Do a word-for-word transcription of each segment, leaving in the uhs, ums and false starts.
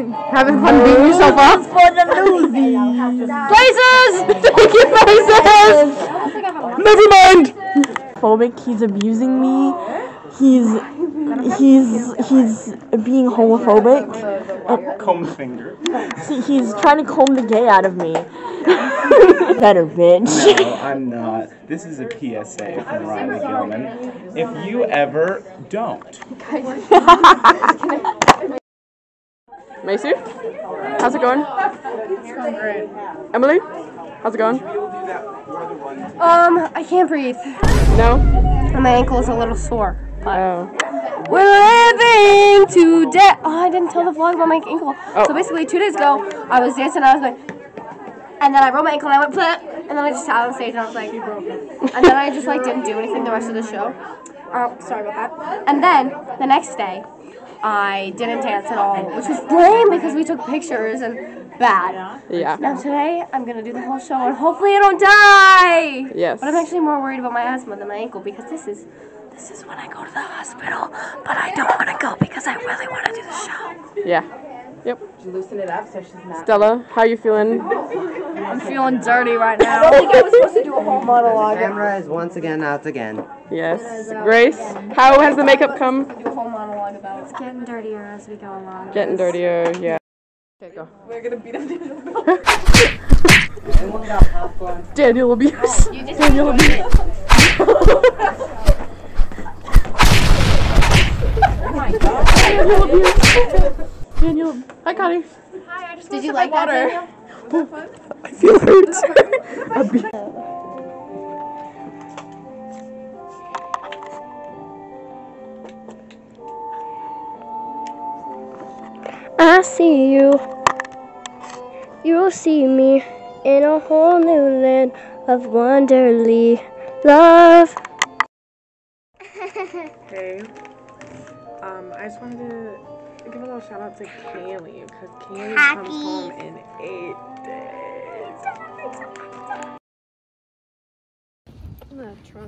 Having fun beating yourself up? For the newsies. Places! Thank you, Places! Never mind! Phobic, he's abusing me. He's he's he's being homophobic. Comb finger. See, he's trying to comb the gay out of me. Better bitch. No, I'm not. This is a P S A from Riley Gilman. If you ever don't. Macy? How's it going? It's going great. Emily? How's it going? Um, I can't breathe. No? And my ankle is a little sore. Oh. We're living today. Oh, I didn't tell the vlog about my ankle. Oh. So basically, two days ago, I was dancing. I was like, and then I rolled my ankle and I went, Bleh! And then I just sat on stage and I was like, and then I just like didn't do anything the rest of the show. Oh, sorry about that. And then the next day, I didn't dance at all, which was lame because we took pictures and bad. Yeah. Now today, I'm gonna do the whole show and hopefully I don't die. Yes. But I'm actually more worried about my asthma than my ankle because this is. This is when I go to the hospital, but I don't want to go because I really want to do the show. Yeah. Yep. Loosen it up so she's not. Stella, how you feeling? I'm feeling dirty right now. I don't think I was supposed to do a whole monologue. Camera is once again out again. Yes. Grace, how has the makeup come? Do a whole monologue about it. It's getting dirtier as we go along. Getting dirtier, yeah. Okay, go. We're gonna beat up Daniel. Daniel abuse. Daniel abuse. Daniel abuse. Daniel. Hi, Connie. Hi, I just Did you like water? That, I feel hurt. I see you. You'll see me in a whole new land of wonderly love. Hey, um, I just wanted to give a little shout out to Kaylee because Kaylee comes home in eight days. In the trunk.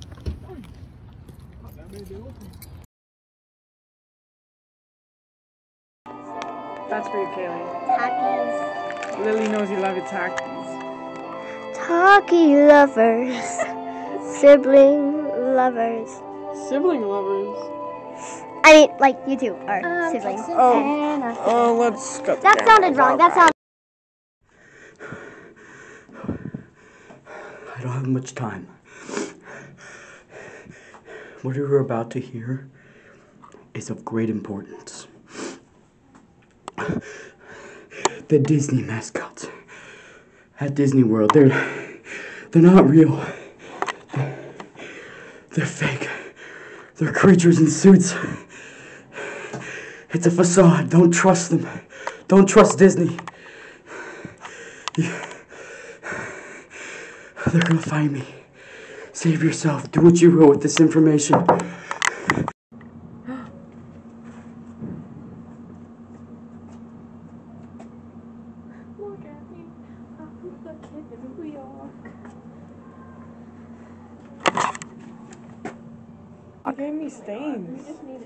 That's for you, Kaylee. Takis. Lily knows you love your Takis. Talkie lovers. Sibling lovers. Sibling lovers. I mean, like, you two are siblings. Oh, oh, let's go. That sounded wrong. That sounded. I don't have much time. What you're about to hear is of great importance. The Disney mascots at Disney World, they're, they're not real. They're, they're fake. They're creatures in suits. It's a facade. Don't trust them. Don't trust Disney. They're gonna find me. Save yourself. Do what you will with this information. Look at me. I'm the kid in New York. You gave me stains.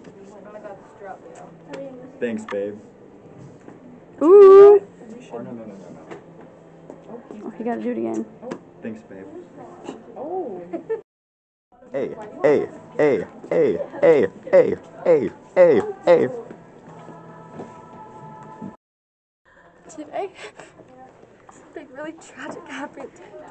Thanks, babe. Ooh. Oh, no, no, no, no, no. Oh, you gotta do it again. Thanks, babe. Oh. Hey, hey, hey, hey, hey, hey, hey, hey, hey. Today, something really tragic happened.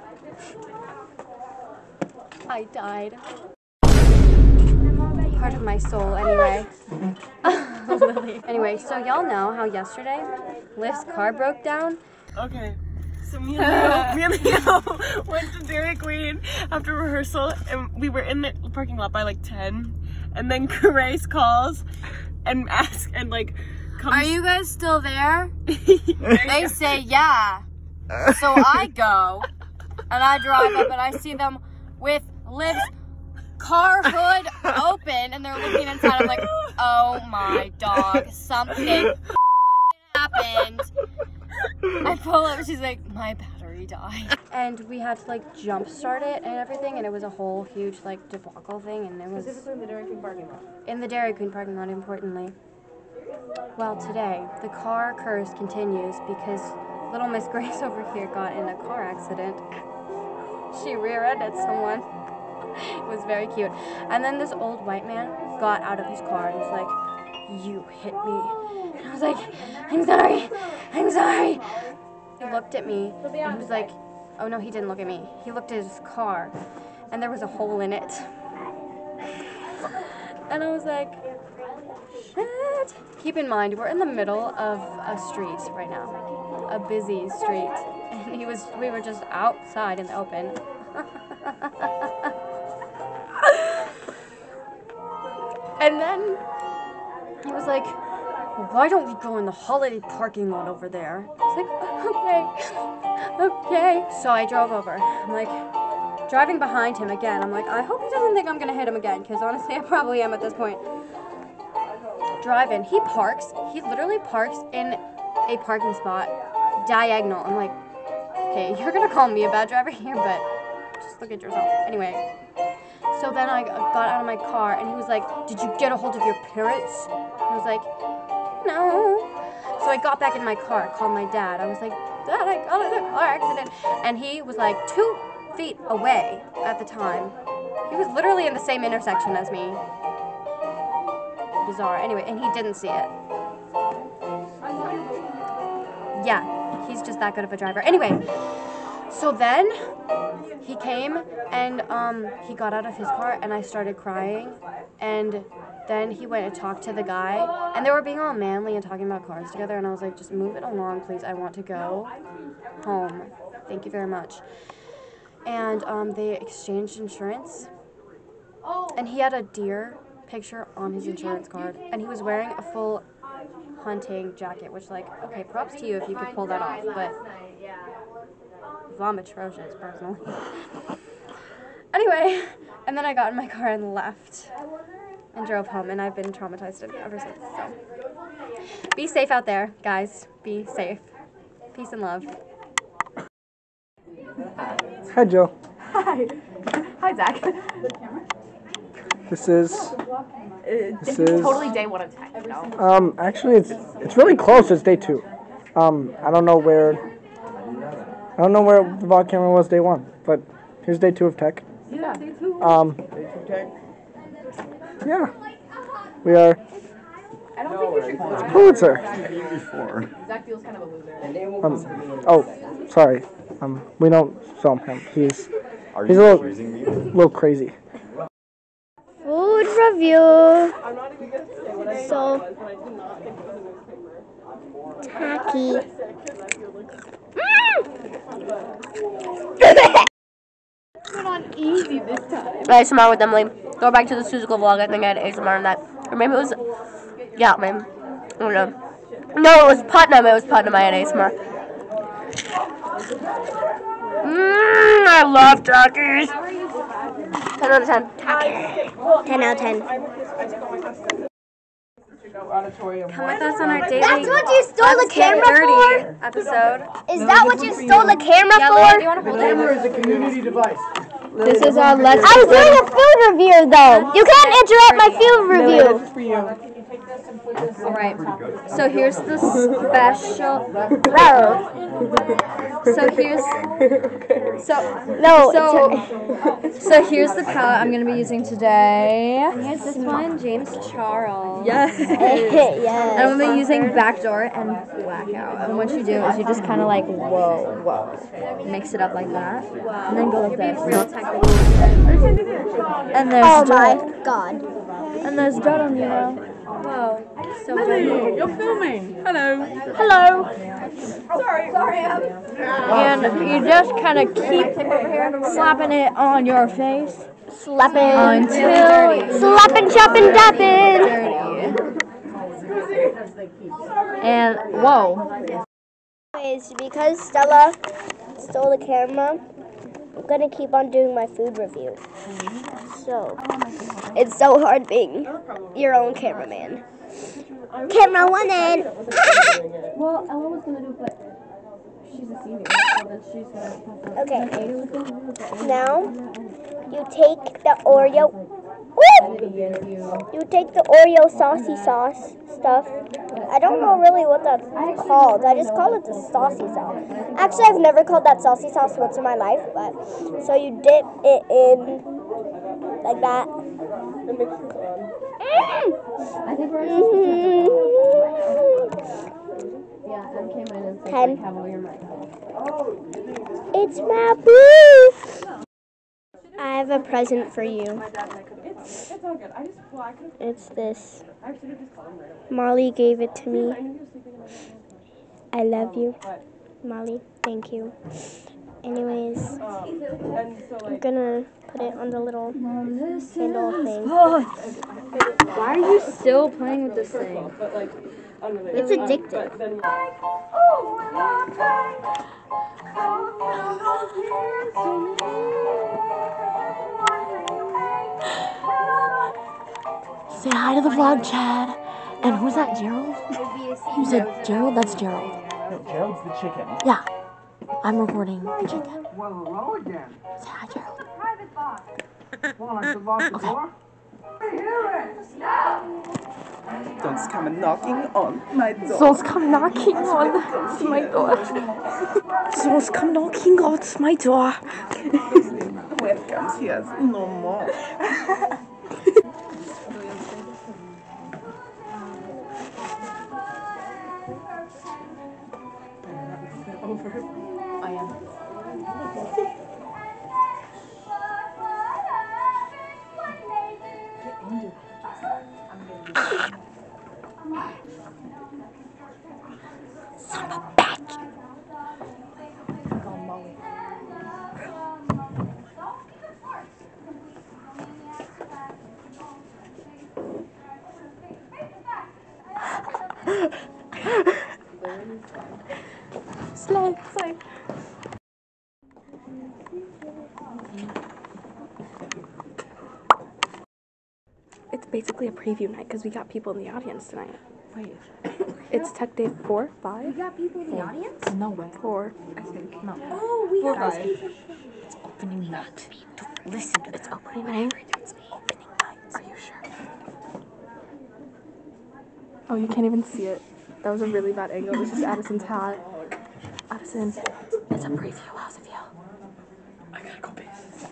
I died. Part of my soul, anyway. Anyway, so y'all know how yesterday Liv's car broke down? Okay. So me and Leo, me and Leo went to Dairy Queen after rehearsal, and we were in the parking lot by like ten, and then Grace calls and asks and like comes. Are you guys still there? They say yeah. So I go and I drive up and I see them with Liv's car hood open and they're looking inside. I'm like, oh my dog, something happened. I pull up, she's like, my battery died. And we had to like jump start it and everything, and it was a whole huge like debacle thing, and it was Specifically in the Dairy Queen parking lot. in the Dairy Queen parking lot, importantly. Well, today, the car curse continues because little Miss Grace over here got in a car accident. She rear-ended someone. It was very cute. And then this old white man got out of his car and was like, "You hit me." And I was like, "I'm sorry, I'm sorry." He looked at me and he was like, oh no, he didn't look at me. He looked at his car and there was a hole in it. And I was like, shit. Keep in mind, we're in the middle of a street right now, a busy street. And he was, we were just outside in the open. And then he was like, "Why don't we go in the holiday parking lot over there?" I was like, okay, okay. So I drove over. I'm like, driving behind him again. I'm like, I hope he doesn't think I'm gonna hit him again, because honestly, I probably am at this point. Driving, he parks. He literally parks in a parking spot, diagonal. I'm like, okay, you're gonna call me a bad driver here, but just look at yourself. Anyway. So then I got out of my car and he was like, "Did you get a hold of your parents?" I was like, "No." So I got back in my car, called my dad. I was like, "Dad, I got in a car accident." And he was like two feet away at the time. He was literally in the same intersection as me. Bizarre. Anyway, and he didn't see it. Yeah, he's just that good of a driver. Anyway, so then he came and um, he got out of his car and I started crying, and then he went and talked to the guy and they were being all manly and talking about cars together, and I was like, just move it along please, I want to go home, thank you very much. And um, they exchanged insurance, and he had a deer picture on his insurance card and he was wearing a full hunting jacket, which, like, okay, props to you if you could pull that off, but vomit atrocious, personally. Anyway, and then I got in my car and left and drove home, and I've been traumatized ever since. So, be safe out there, guys. Be safe. Peace and love. Hi, Joe. Hi. Hi, Zach. This is. This is totally day one of tech, you know? Um, actually, it's it's really close. It's day two. Um, I don't know where. I don't know where the vlog camera was day one, but here's day two of tech. Yeah, day two. Um, yeah, we are. I don't think we should call It's Pulitzer. Zach feels kind of a loser. Um, oh, sorry. Um, we don't film him. He's he's a little little crazy. Food review. So tacky. Went on easy this time. A S M R with Emily. Go back to the Suzuka vlog. I think I had A S M R on that. Or maybe it was. Yeah, maybe. I don't know. No, it was Putnam. It was Putnam. I had A S M R. Mmm, I love Takis. ten out of ten. ten out of ten. Come with us on our daily. That's what you stole the camera for? Episode. Is that what you stole the camera Yeah, for? Leia, do you want to hold it? Camera is a community device. This is our let's. I was doing a food review though. You can't interrupt my food review. This is for you. Alright, so here's the special. So here's. So. No. So. So here's the palette I'm going to be using today. Here's this one, James Charles. Yes. Yes. And I'm going to be using Backdoor and Blackout. And what you do is you just kind of like, whoa, whoa. Mix it up like that. And then go like this. And there's Oh my dirt. god. And there's dirt on you now. Whoa. So Hey, you're filming. Hello. Hello. Sorry. Sorry. And you just kind of keep slapping it on your face Slapping. until Slapping, chopping, dapping. and whoa. Anyways, because Stella stole the camera, I'm gonna keep on doing my food review. So, it's so hard being your own cameraman. Camera one in. Well, Ella was gonna do it, but she's a senior, so then she's gonna. Okay. Now, you take the Oreo You take the Oreo saucy sauce stuff. I don't know really what that's called. I just call it the saucy sauce. Actually, I've never called that saucy sauce once in my life, but so you dip it in like that. Mm. I think we're Mm-hmm. Ten. It's my boo. I have a present for you. It's this. Molly gave it to me. I love you, Molly. Thank you. Anyways, I'm gonna put it on the little handle thing. Why are you still playing with this thing? It's addictive. Say hi to the vlog, Chad. And who's that, Gerald? You said Gerald? That's Gerald. No, Gerald's the chicken. Yeah. I'm recording the chicken. Well, hello again. Say hi, Gerald. Well, I should lock the Okay. door. Don't come and knocking on my door. Souls come knocking on my door. Souls come knocking on my door. Welcome here no more. I am. Son of a bitch. Slay, slay. It's basically a preview night because we got people in the audience tonight. Wait. It's Tech Day four, five? We got people in the audience? No way. Four, I think. No. Oh, we Four, got five. people. It's opening night. Listen to It's opening night. It's opening night. Are you sure? Oh, you can't even see it. That was a really bad angle. This is Addison's hat. Addison. It's a preview. How's it feel? I gotta go piss.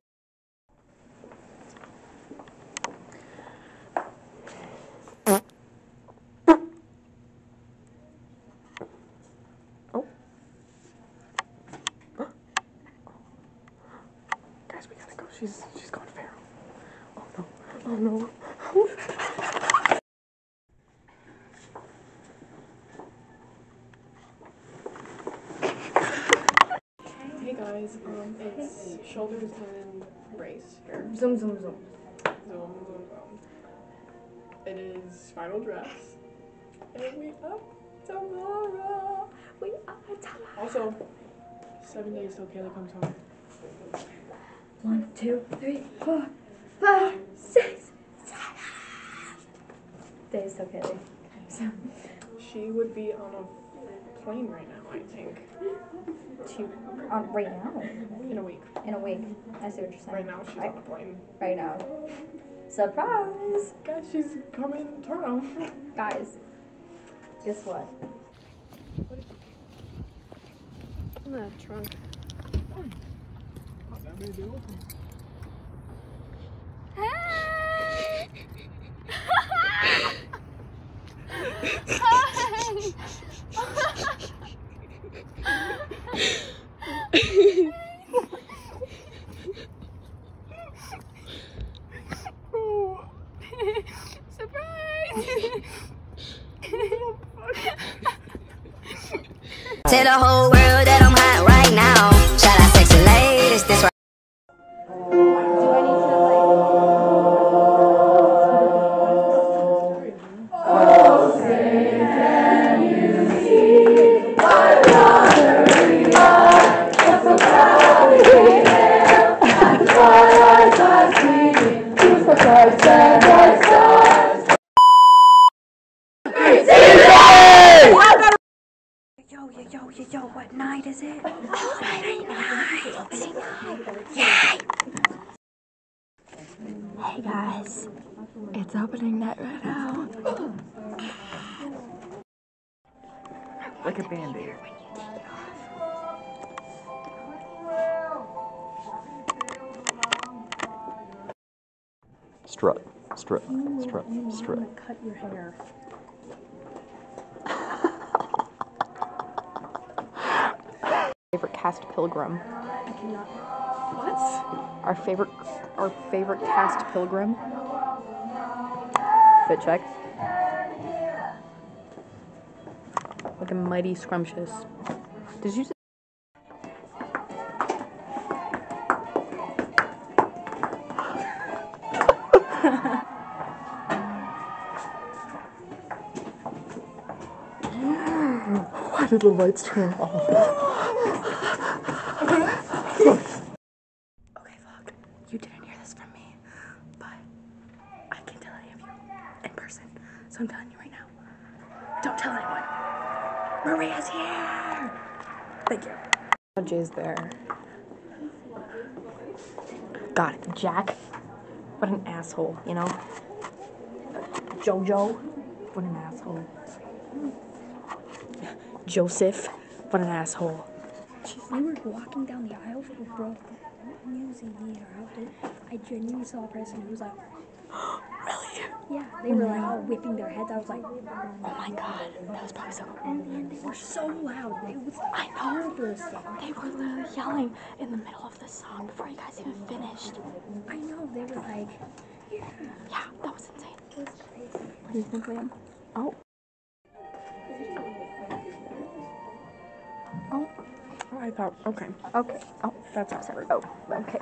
Guys, we gotta go. She's she's gone feral. Oh no. Oh no. Hey guys, um, it's shoulders and brace here. Zoom, zoom, zoom. Zoom, zoom, zoom. It is final dress. And we up tomorrow. We up tomorrow. Also, seven days till Kayla comes home. One, two, three, four, five, six, seven. Days till Kayla comes home. She would be on a plane right now, I think. Two, on, right now? In a week. In a week. I see what you're saying. Right now, she's right, on a plane. Right now. Surprise! Guys, she's coming tomorrow. Guys, guess what? In the trunk. Tell the whole world that I'm hot right now. Shout out sexy ladies, this right. Yo, yo, yo, yo, yo, what night is it? Oh, night, night, night. Yay! Hey guys, it's opening night right now. Like a band-aid. Strut, strut, strut, strut. Cut your hair. Favorite cast pilgrim. I cannot. What? Our favorite, our favorite cast pilgrim. Fit check. Looking mighty scrumptious. Did you? Why did the lights turn off? Okay, vlog. You didn't hear this from me, but I can't tell any of you in person, so I'm telling you right now. Don't tell anyone. Maria's here. Thank you. Jay's there. Got it. Jack. What an asshole, you know? Jojo. What an asshole. Joseph. What an asshole. We were walking down the aisle for bro using me or outfit. I genuinely saw a person who was like, really? Yeah, they were like all whipping their heads. I was like, oh my god, that was probably so cool. And they were so loud. It was I know. They were literally yelling in the middle of the song before you guys even finished. I know. They were like, yeah. Yeah, that was insane. It was crazy. What do you think, Liam? Oh. Oh. I thought, okay. Okay. Oh, that's awkward. Oh, okay.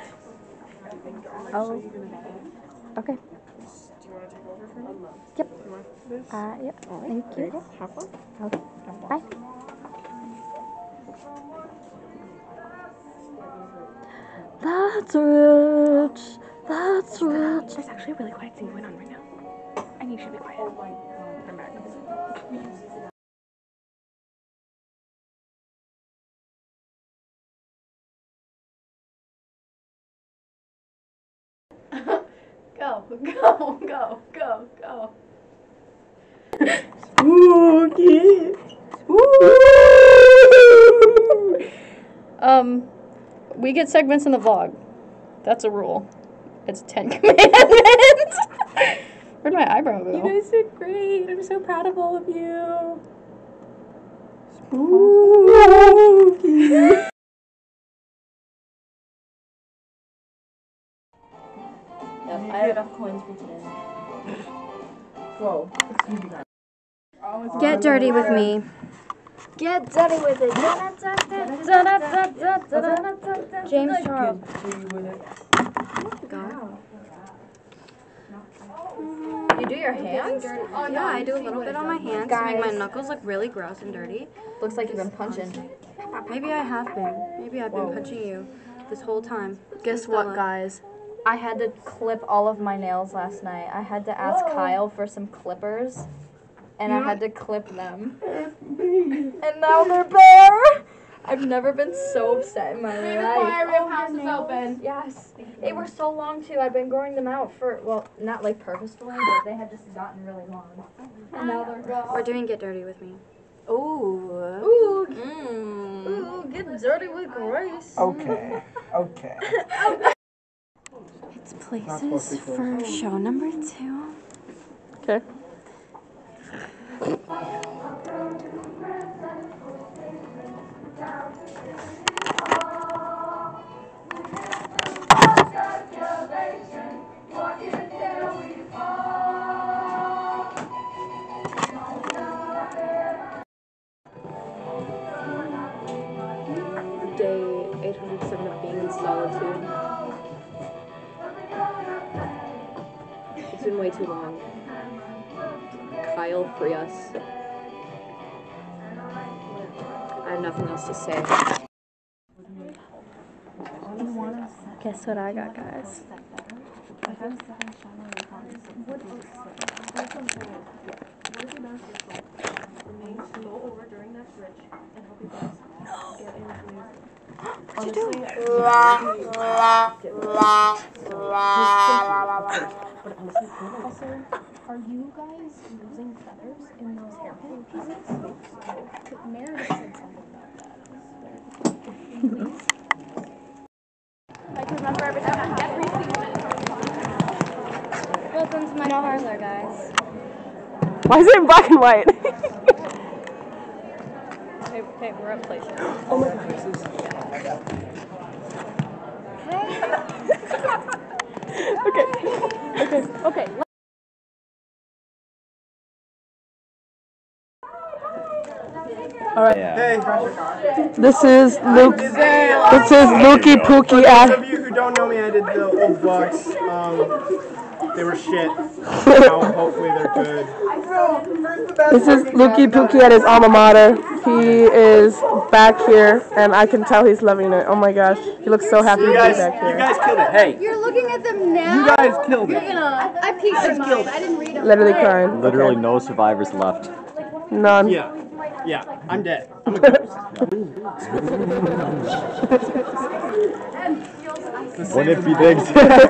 Oh. Okay. Do you want to take over for me? Yep. You want this? Uh, yep. All right. Thank There you. you go. Have fun. Okay. Bye. That's rich. That's rich. There's actually a really quiet scene going on right now. And you should be quiet. I'm back. Go, go, go, go, go. Spooky. Um, we get segments in the vlog. That's a rule. It's Ten Commandments. Where'd my eyebrow go? You guys did great. I'm so proud of all of you. Spooky. Yep, I have enough coins for today. Whoa. Get dirty with me. Get dirty with it. James Charles. You do your hands? Yeah, I do a little bit on my hands to make my knuckles look really gross and dirty. Looks like you've been punching. Maybe I have been. Maybe I've been punching you this whole time. Guess what, guys? I had to clip all of my nails last night. I had to ask Kyle for some clippers, and I had to clip them. And now they're bare! I've never been so upset in my life. My rib house is open. Yes. They were so long, too. I'd been growing them out for, well, not like purposefully, but they had just gotten really long. And now they're gone. We're doing Get Dirty with me. Ooh. Ooh. Mm. Ooh, get dirty with Grace. Okay. Okay. It's places for show number two. Okay. Day eight hundred seven of being in solitude. It's been way too long. Kyle, free us. I have nothing else to say. Guess what I got, guys? remain single or during that rich and help you guys get into What'd you do? But honestly, also, are you guys losing feathers in those hairpin pieces? Meredith said something about that. Please. I can remember every time I get Welcome to my parlor, guys. Why is it in black and white? Okay, okay, we're at place. Oh my gosh. Okay. Okay. Okay. All right. Hey. This is Luke. This is Lukey Pookie. For those of you who don't know me, I did the old vlogs. Um, they were shit. Now, hopefully they're good. This is Lukey Pookie at his alma mater. He is back here, and I can tell he's loving it. Oh my gosh, he looks so happy You to be guys, back here. you guys killed it. Hey. You're looking at them now? You guys killed it. You're gonna... I peeked in mine. I didn't read them. Literally crying. Literally no survivors left. None. Yeah. Yeah, I'm dead. I'm a ghost. What if he digs?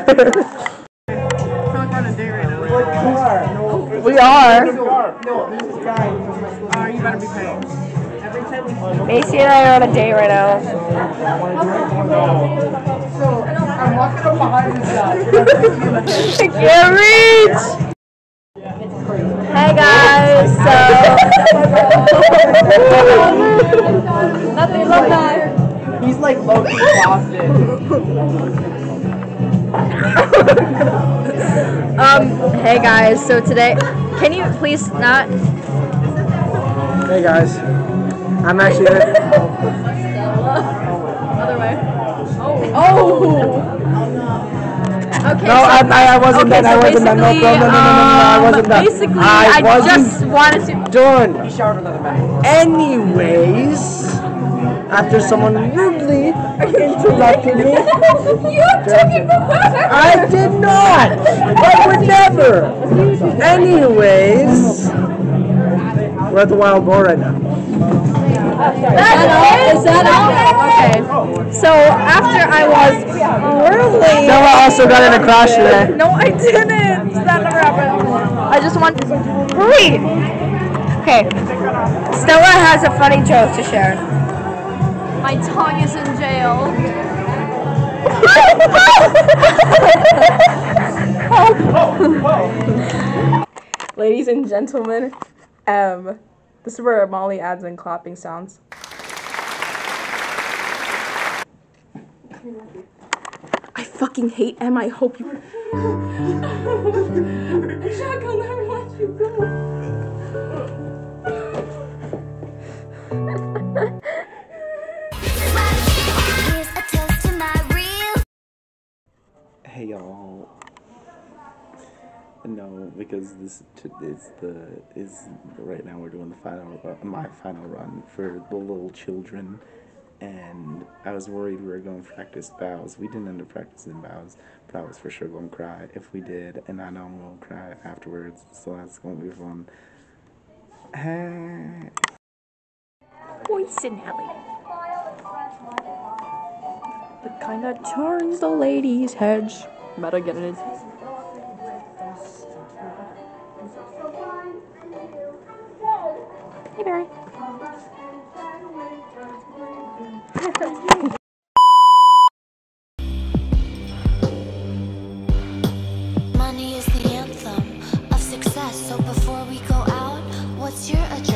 We are. No, this is guy. Oh, you better be paying. Every time we Macy and I are on a date right now. So, I'm walking up behind this guy. I can't reach! Hey guys, so nothing love that. He's like low-key Boston. Um, hey guys, so today, can you please not? Hey guys, I'm actually in it. Other way. Oh. Oh! Okay. No, so, I, I, I wasn't okay, done. so I wasn't done. No, no, no, no, no, no, no, I wasn't done. Basically, I, I wasn't just wanted to. done. He showered another man. Anyways, after someone rudely interrupted me. You took it before. I did not. I would never. Anyways, we're at the Wild Boar right now. That's it? Is that all? Okay. So after I was really... Stella also got in a crash today. No, I didn't. That never happened. I just want to breathe. Okay. Stella has a funny joke to share. My tongue is in jail. Ladies and gentlemen, um, this is where Molly adds in clapping sounds. I fucking hate Emma. I hope you. Shotgun never let you go. Hey y'all. No, because this t is the is right now we're doing the final uh, my final run for the little children, and I was worried we were going to practice bows. We didn't end up practicing bows, but I was for sure going to cry if we did, and I know I'm going to cry afterwards. So that's going to be fun. Hey. Poison Ellie. The kind that turns the ladies' heads. Better get it. Hey, Barry. Money is the anthem of success. So before we go out, what's your address?